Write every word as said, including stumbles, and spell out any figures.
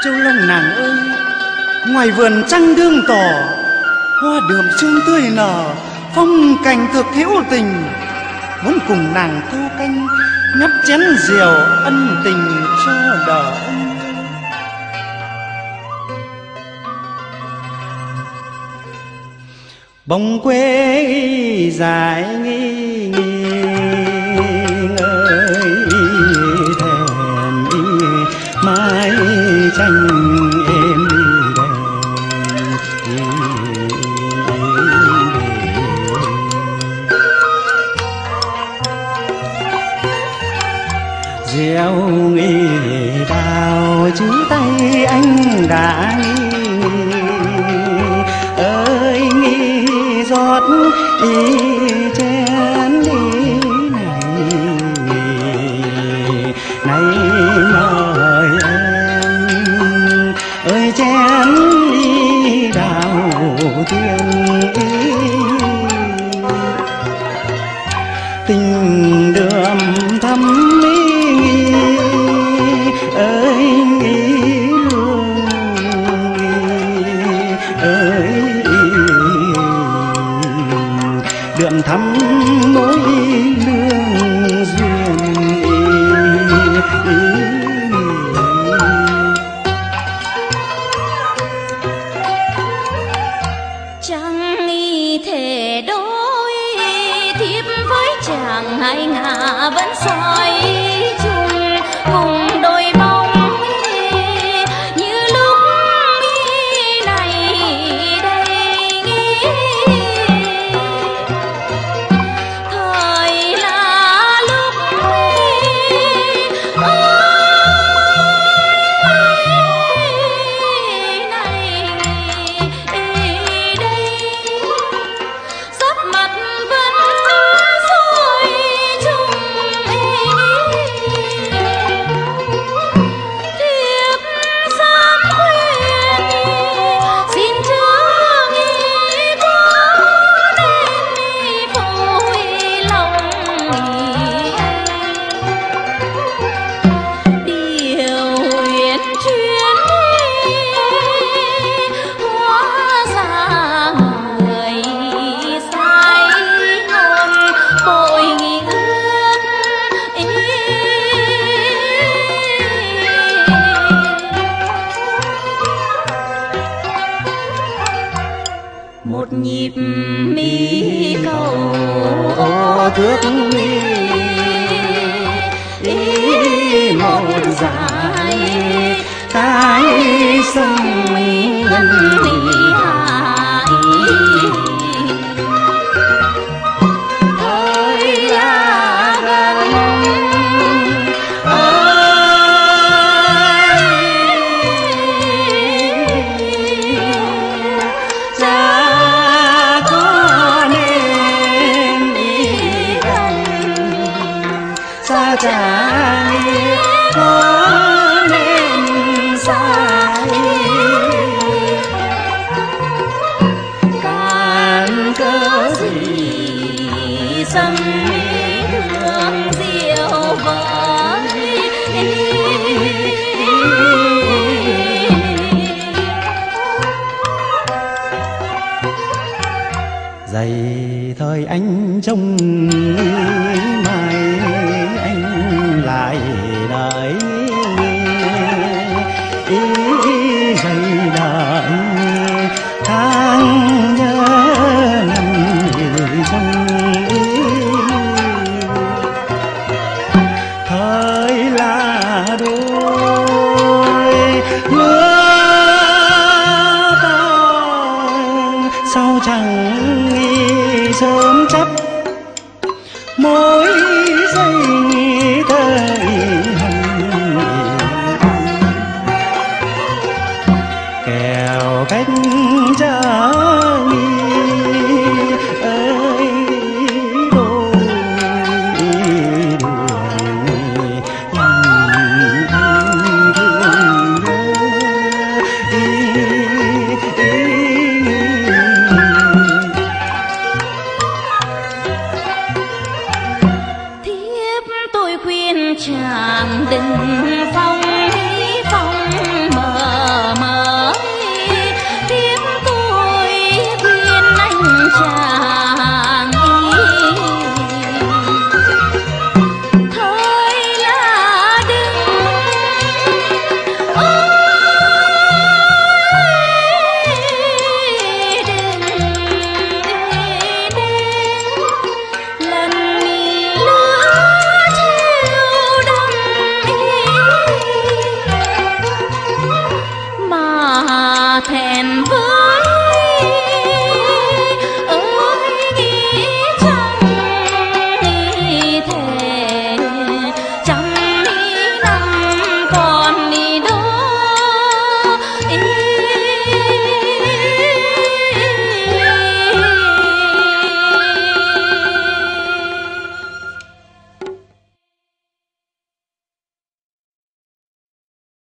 Châu Long nàng ơi, ngoài vườn trăng đương tỏ, hoa đượm sương tươi nở, phong cảnh thực hữu tình. Muốn cùng nàng thu canh, nhấp chén rượu ân tình cho đỡ ân. Bóng quê dài nghi nghi ơi thèm đi mái tranh em đi rượu nghi đào chứ tay anh đã nghi ơi nghi giọt ý chén đi này này mời em ơi chén đi đào tiên ý tình đượm thắm ý ơi nghĩ luôn ơi đượm thắm mối lương duyên chẳng y thể đôi thiếp với chàng hai ngả vẫn soi chung cùng đôi bóng như lúc này đây thời là lúc này đây sắp mặt vẫn soi chung thiếp sám khuyên xin chớ nghĩ quá nên phôi lòng điều huyền chuyến hóa ra người sai ngôn bội nghi ước ý một nhịp mi cầu ô thước mi ý một dài tái sông ngân hạ thời là gần cha có nên đi gần xa cha có nên xa càn cớ gì xâm thương diệu vời dày thời anh trông mai anh lại đợi ý dày đợi tháng nhớ năm người trong thời là đôi mưa to sao chẳng nghi sớm chấp mối dây thời hồng kèo cách trở nghi ơi đôi đường lòng anh thương thiếp tôi khuyên chàng đừng